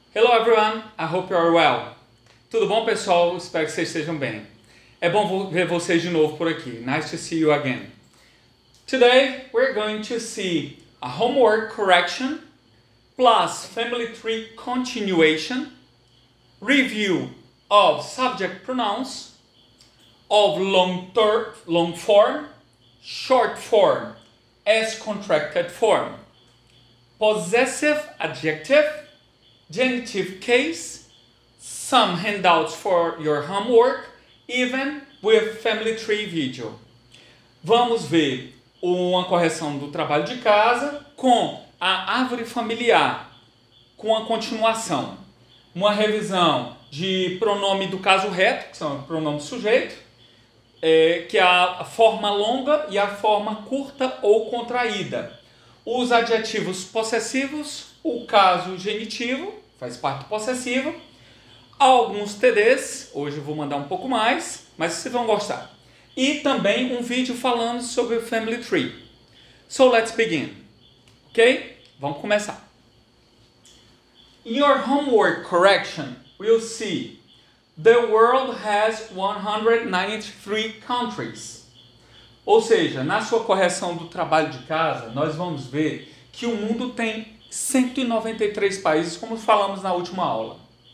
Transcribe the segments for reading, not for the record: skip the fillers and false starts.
Hello everyone, I hope you are well. Tudo bom, pessoal? Espero que vocês estejam bem. É bom ver vocês de novo por aqui. Nice to see you again. Today we're going to see a homework correction plus family tree continuation, review of subject pronouns, of long form, short form, as contracted form, possessive adjective, genitive case, some handouts for your homework, even with family tree video. Vamos ver uma correção do trabalho de casa com a árvore familiar, com a continuação. Uma revisão de pronome do caso reto, que são o pronome sujeito, que é a forma longa e a forma curta ou contraída. Os adjetivos possessivos, o caso genitivo, faz parte do possessivo, alguns TDs, hoje eu vou mandar um pouco mais, mas vocês vão gostar. E também um vídeo falando sobre o Family Tree. So let's begin, ok? Vamos começar. In your homework correction, we'll see the world has 193 countries. Ou seja, na sua correção do trabalho de casa, nós vamos ver que o mundo tem 193 países, como falamos na última aula.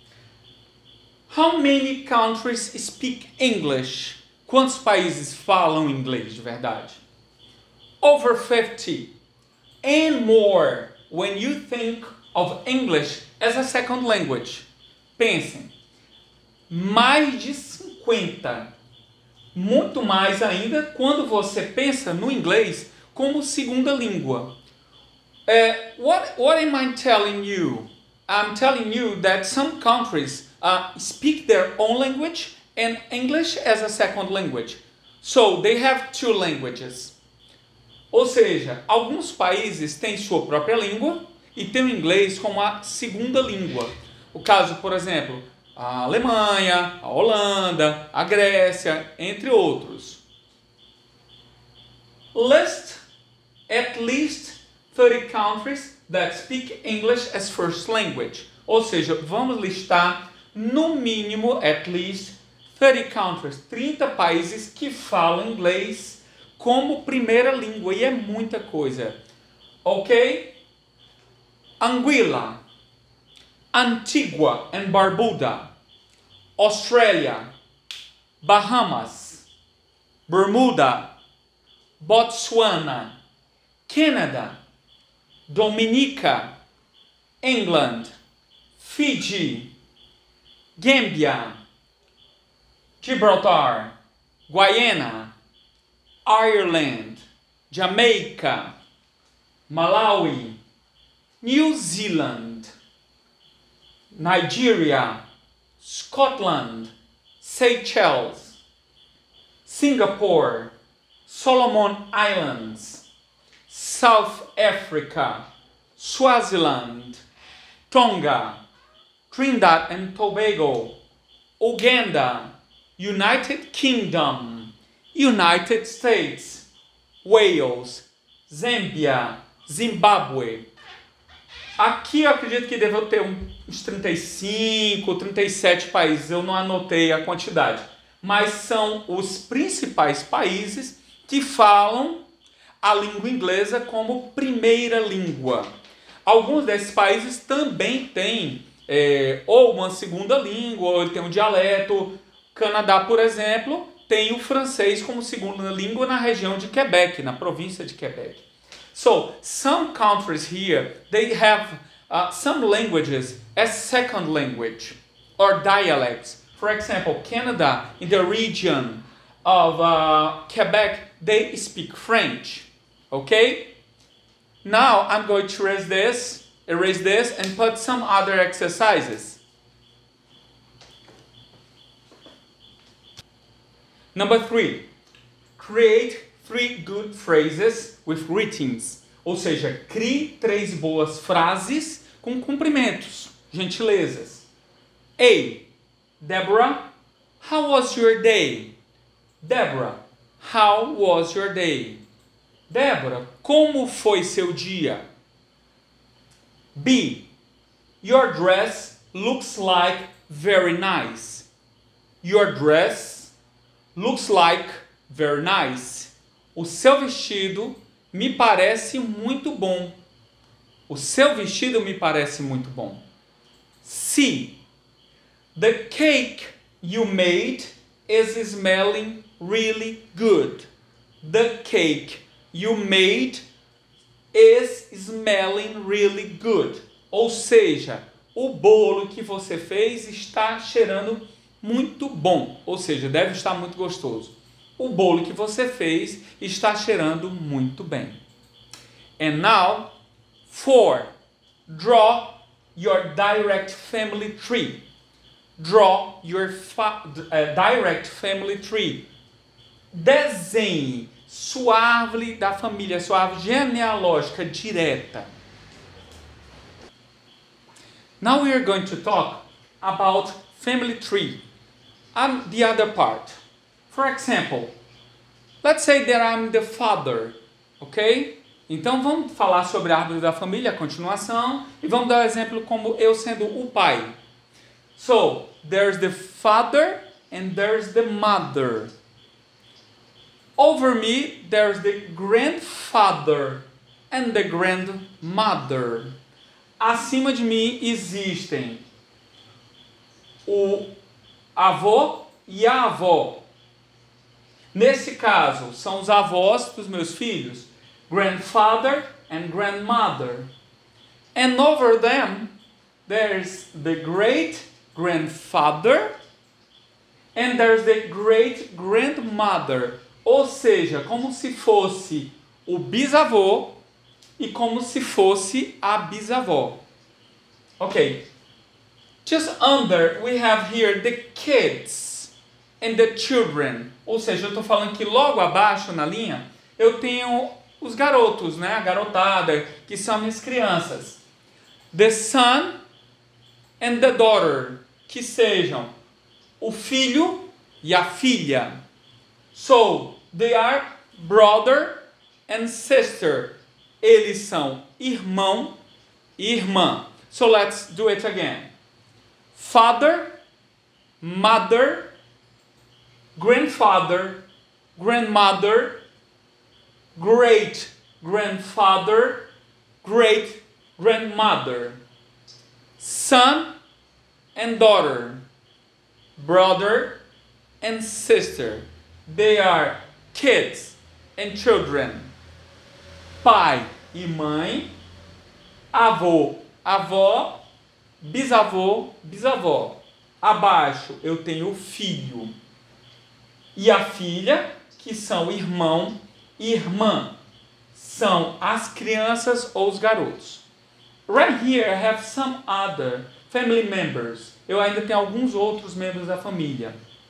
How many countries speak English? Quantos países falam inglês de verdade? Over 50. And more when you think of English as a second language. Pensem, mais de 50. Muito mais ainda quando você pensa no inglês como segunda língua. What am I telling you? I'm telling you that some countries speak their own language and English as a second language. So they have two languages. Ou seja, alguns países têm sua própria língua e têm o inglês como a segunda língua. O caso, por exemplo, a Alemanha, a Holanda, a Grécia, entre outros. List at least 30 countries that speak English as first language. Ou seja, vamos listar no mínimo at least 30 countries, 30 países que falam inglês como primeira língua, e é muita coisa. Ok? Anguilla, Antigua and Barbuda, Australia, Bahamas, Bermuda, Botswana, Canada, Dominica, England, Fiji, Gambia, Gibraltar, Guyana, Ireland, Jamaica, Malawi, New Zealand, Nigeria, Scotland, Seychelles, Singapore, Solomon Islands, South Africa, Swaziland, Tonga, Trinidad and Tobago, Uganda, United Kingdom, United States, Wales, Zâmbia, Zimbábue. Aqui eu acredito que devo ter uns 35, 37 países, eu não anotei a quantidade, mas são os principais países que falam a língua inglesa como primeira língua. Alguns desses países também têm ou uma segunda língua, ou tem um dialeto. Canadá, por exemplo, tem o francês como segunda língua na região de Quebec, na província de Quebec. So, some countries here, they have some languages as second language or dialects. For example, Canada, in the region of Quebec, they speak French. Okay? Now, I'm going to erase this, and put some other exercises. Number 3. Create 3 good phrases with greetings. Ou seja, crie 3 boas frases com cumprimentos, gentilezas. A. Deborah, how was your day? Deborah, how was your day? Débora, como foi seu dia? B. Your dress looks like very nice. Your dress looks like very nice. O seu vestido me parece muito bom. O seu vestido me parece muito bom. C. The cake you made is smelling really good. The cake you made is smelling really good. Ou seja, o bolo que você fez está cheirando muito bom. Ou seja, deve estar muito gostoso. O bolo que você fez está cheirando muito bem. And now, 4. Draw your direct family tree. Draw your direct family tree. Desenhe sua árvore da família, sua árvore genealógica direta. Now we are going to talk about family tree and the other part. For example, let's say that I'm the father, ok? Então vamos falar sobre a árvore da família, a continuação, e vamos dar um exemplo como eu sendo o pai. So, there's the father and there's the mother. Over me, there's the grandfather and the grandmother. Acima de mim existem o avô e a avó. Nesse caso, são os avós dos meus filhos, grandfather and grandmother. And over them, there's the great grandfather and there's the great grandmother. Ou seja, como se fosse o bisavô e como se fosse a bisavó. Ok. Just under, we have here the kids and the children. Ou seja, eu estou falando que logo abaixo na linha, eu tenho os garotos, né? A garotada, que são minhas crianças. The son and the daughter, que sejam o filho e a filha. So, they are brother and sister. Eles são irmão e irmã. So, let's do it again. Father, mother, grandfather, grandmother, great grandfather, great grandmother. Son and daughter, brother and sister. They are kids and children. Pai e mãe, avô, avó, bisavô, bisavó. Abaixo eu tenho o filho e a filha, que são irmão e irmã. São as crianças ou os garotos. Right here I have some other family members. Eu ainda tenho alguns outros membros da família.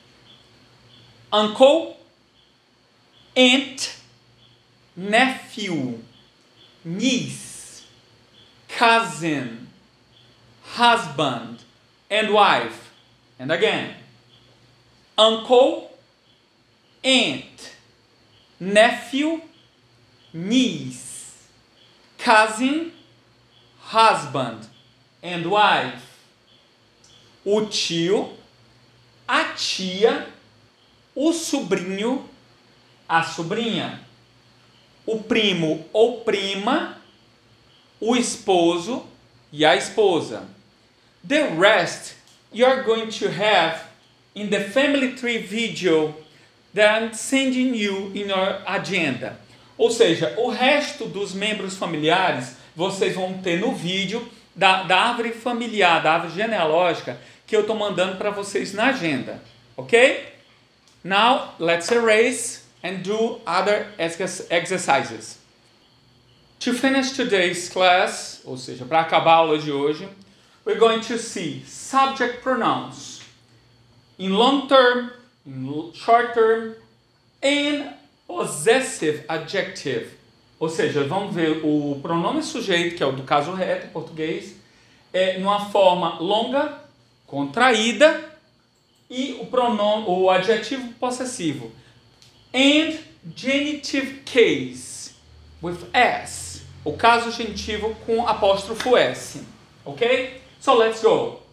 Uncle, aunt, nephew, niece, cousin, husband, and wife. And again, uncle, aunt, nephew, niece, cousin, husband, and wife. O tio, a tia, o sobrinho, a sobrinha, o primo ou prima, o esposo e a esposa. The rest you are going to have in the family tree video that I'm sending you in your agenda. Ou seja, o resto dos membros familiares vocês vão ter no vídeo da árvore familiar, da árvore genealógica que eu estou mandando para vocês na agenda. Ok? Now, let's erase and do other exercises. To finish today's class, ou seja, para acabar a aula de hoje, we're going to see subject pronouns in long term, in short term, and possessive adjective. Ou seja, vamos ver o pronome sujeito, que é o do caso reto em português, numa forma longa, contraída, e o adjetivo possessivo. And genitive case with S. O caso genitivo com apóstrofo S. Ok? So let's go.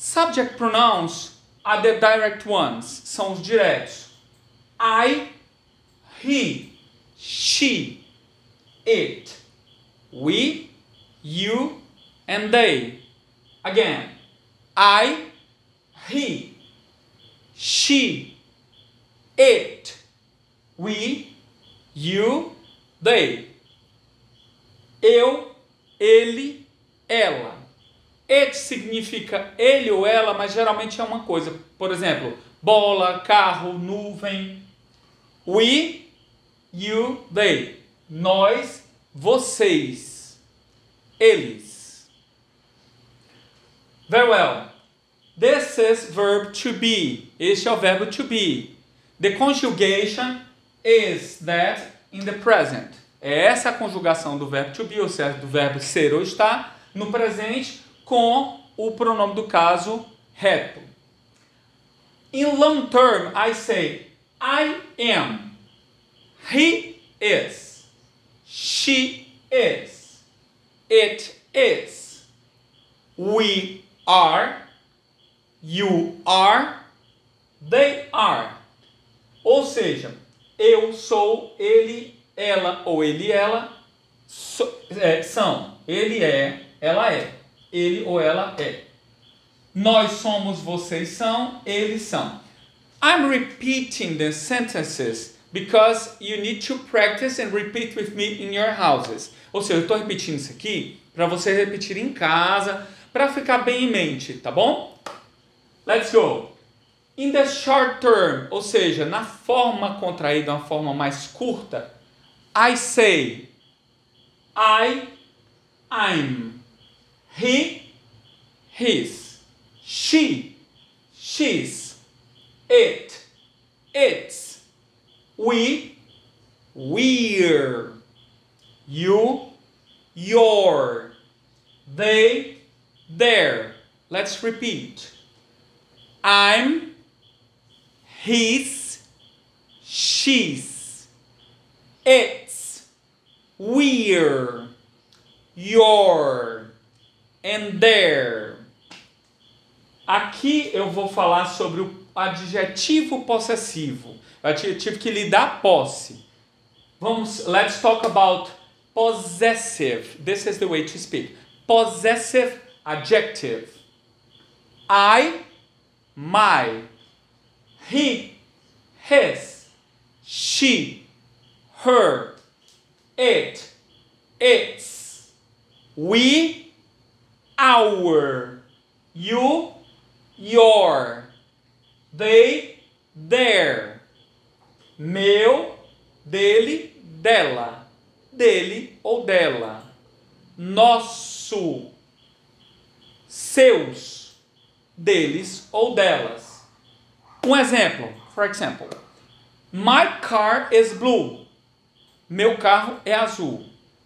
Subject pronouns are the direct ones, são os diretos. I, he, she, it, we, you, and they. Again, I, he, she, it, we, you, they. Eu, ele, ela. It significa ele ou ela, mas geralmente é uma coisa. Por exemplo, bola, carro, nuvem. We, you, they. Nós, vocês, eles. Very well. This is verb to be. Este é o verbo to be. The conjugation is that in the present. É essa a conjugação do verbo to be, ou seja, do verbo ser ou estar, no presente, com o pronome do caso reto. In long term, I say, I am. He is. She is. It is. We are. You are. They are. Ou seja, eu sou, ele, ela ou ele, ela são. Ele é, ela é. Ele ou ela é. Nós somos, vocês são, eles são. I'm repeating the sentences because you need to practice and repeat with me in your houses. Ou seja, eu estou repetindo isso aqui para você repetir em casa, para ficar bem em mente, tá bom? Let's go. In the short term, ou seja, na forma contraída, uma forma mais curta, I say, I'm, he, his, she, she's, it, its, we, we're, you, your, they, their. Let's repeat. I'm, his, she's, its, we're, your, and their. Aqui eu vou falar sobre o adjetivo possessivo, o adjetivo que lhe dá posse. Let's talk about possessive. This is the way to speak. Possessive adjective. I, my, he, his, she, her, it, its, we, our, you, your, they, their, meu, dele, dela, dele ou dela, nosso, seus, deles ou delas. Um exemplo, for example, my car is blue. Meu carro é azul.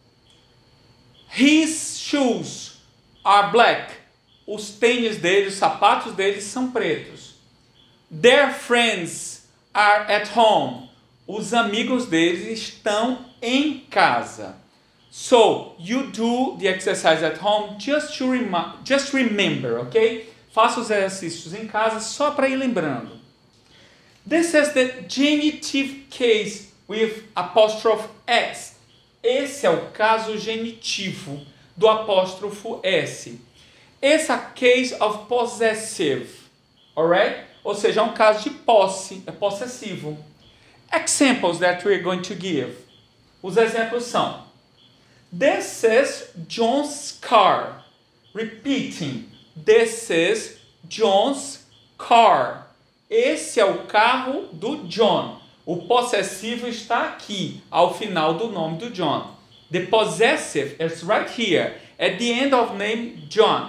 His shoes are black. Os tênis dele, os sapatos deles são pretos. Their friends are at home. Os amigos deles estão em casa. So, you do the exercise at home just remember, ok? Faça os exercícios em casa só para ir lembrando. This is the genitive case with apostrophe S. Esse é o caso genitivo do apóstrofo S. Esse é a case of possessive, alright? Ou seja, é um caso de posse, é possessivo. Examples that we're going to give. Os exemplos são: This is John's car. Repeating. This is John's car. Esse é o carro do John. O possessivo está aqui, ao final do nome do John. The possessive is right here, at the end of name John.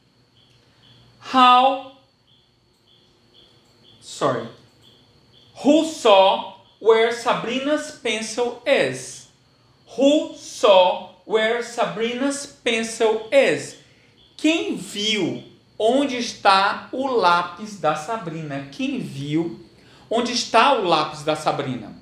Who saw where Sabrina's pencil is? Who saw where Sabrina's pencil is? Quem viu onde está o lápis da Sabrina? Quem viu onde está o lápis da Sabrina?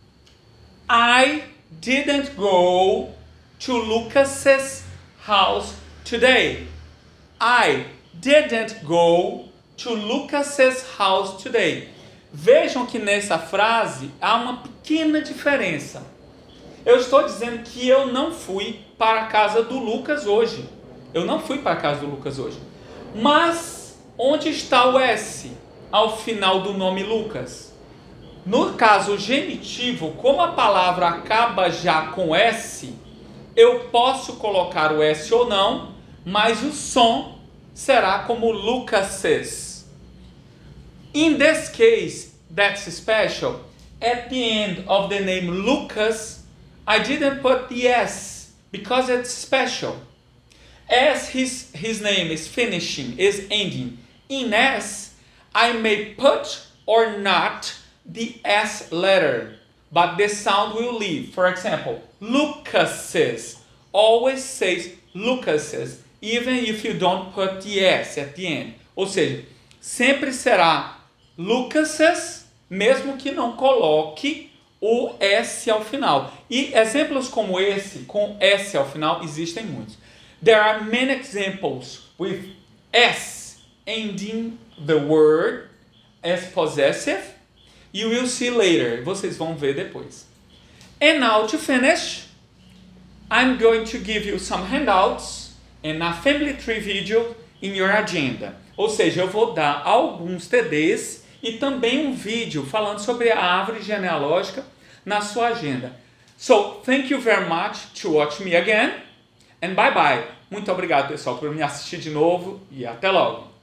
I didn't go to Lucas's house today. I, didn't go to Lucas's house today. Vejam que nessa frase há uma pequena diferença. Eu estou dizendo que eu não fui para a casa do Lucas hoje. Eu não fui para a casa do Lucas hoje. Mas onde está o S ao final do nome Lucas? No caso genitivo, como a palavra acaba já com S, eu posso colocar o S ou não, mas o som será como Lucas's. In this case, that's special. At the end of the name Lucas, I didn't put the S because it's special. As his name is finishing, is ending in S, I may put or not the S letter, but the sound will leave. For example, Lucas's always says Lucas's, even if you don't put the S at the end. Ou seja, sempre será Lucas's, mesmo que não coloque o S ao final. E exemplos como esse, com S ao final, existem muitos. There are many examples with S ending the word as possessive. You will see later. Vocês vão ver depois. And now to finish, I'm going to give you some handouts and a family tree video in your agenda. Ou seja, eu vou dar alguns TDs e também um vídeo falando sobre a árvore genealógica na sua agenda. So, thank you very much to watch me again. And bye bye. Muito obrigado, pessoal, por me assistir de novo e até logo.